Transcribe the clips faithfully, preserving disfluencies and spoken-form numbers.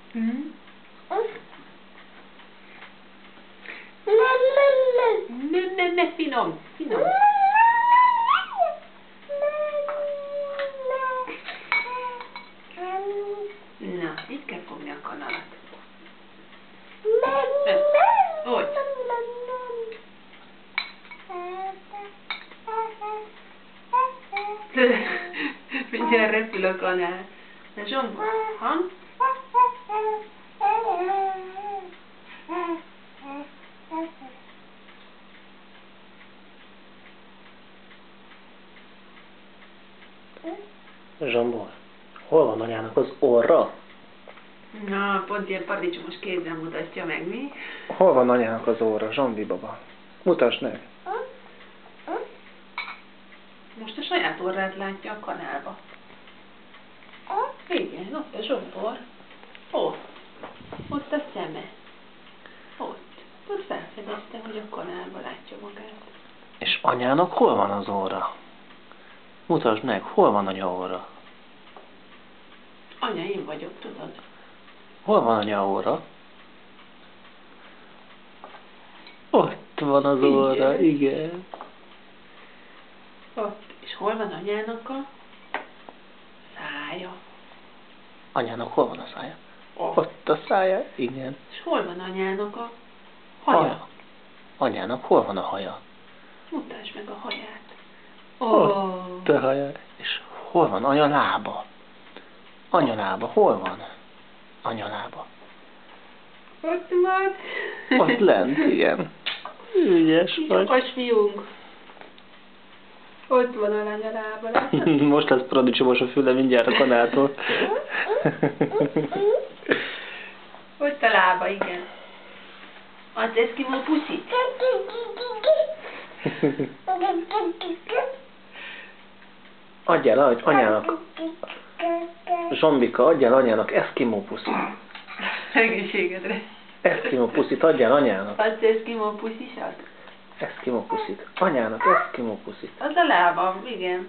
Mm. Ne, ne, ne, finom, finom. Na, itt kell fogni a kanalat. Úgy. Mindjárt repül a kanál. Na, Zsomba, ha? Zsombor, hol van anyának az orra? Na, pont ilyen paradicsomos kézzel mutatja meg, mi? Hol van anyának az orra, Zsombi baba? Mutasd meg! Most a saját orrát látja a kanálba. Igen, ott a Zsombor. Ott. Ott a szeme. Ott. Ott felfedezte, hogy a kanálba látja magát. És anyának hol van az orra? Mutasd meg, hol van anya orra? Anya, én vagyok, tudod? Hol van anya orra? Ott van az orra, igen. igen. Ott. És hol van anyának a szája? Anyának hol van a szája? Ott. Ott a szája, igen. És hol van anyának a haja? haja? Anyának hol van a haja? Mutasd meg a haját. Oh. Ott a haja. És hol van anya lába? Anya lába, hol van? Anya lába. Ott van. Ott lent, igen. Ügyes vagy. Okos fiunk. Ott van a anya lába. Most lesz paradicsomos a füle mindjárt a kanáltól. Ott a lába, igen. Az eszkimó puszi. Adjál adj, anyának. Zsombika, adjál anyának eszkimó puszit. Egészségedre. Eszkimó puszit adjál anyának. Az eszkimó puszisat? Eszkimó puszit. Anyának eszkimó puszit. Az a lábam, igen.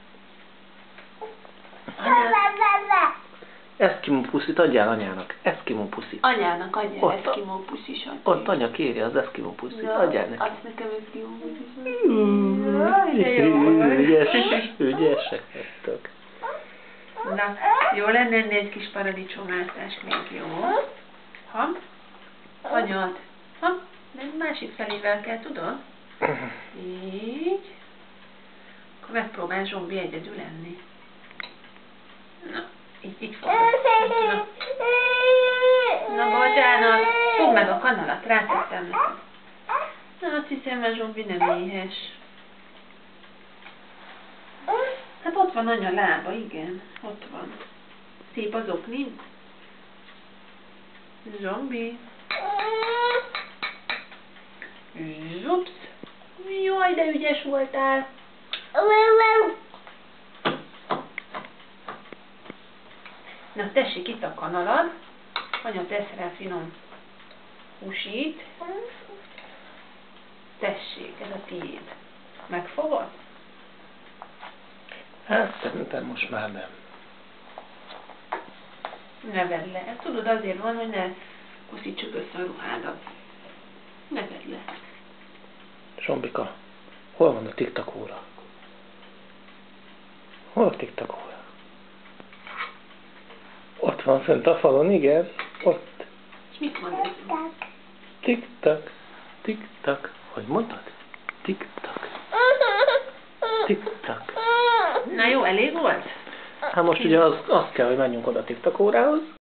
Eszkimó puszit adjál anyának. Eszkimó puszit. Anyának adjál ott eszkimó puszisat. Ott anya kéri az eszkimó puszit. Adjál neki. Adsz nekem eszkimó puszisat. Ügyes, ügyesek vagytok. Na, jó lenne enni egy kis paradicsomlátást még, jó? Ha? Anyad. Ha? De másik felével kell, tudod? Így. Akkor megpróbál Zsombi egyedül enni. Na, így, így fogod. Na, Na bocsánat. Fogd meg a kanalat, rátettem neked. Na, azt hiszem, hogy Zsombi nem éhes. Hát ott van anya lába, igen. Ott van. Szép az okni. Zsombi. Zsupsz. Jaj, de ügyes voltál. Na, tessék, itt a kanalad. Anya, tesz rá finom húsit. Tessék, ez a tiéd. Megfogod? Hát szerintem most már nem. Ne vedd le. Ez tudod, azért van, hogy ne puszítsuk össze a ruhádat. Ne vedd le. Zsombika, hol van a tiktak óra? Hol a tiktak óra? Ott van fönt a falon, igen. Ott. És mit mond ez? Tiktak, tiktak. Hogy mondtad? Tiktak. Tiktak. Na jó, elég volt? Hát most ugye az, az kell, hogy menjünk oda a tiktak órához.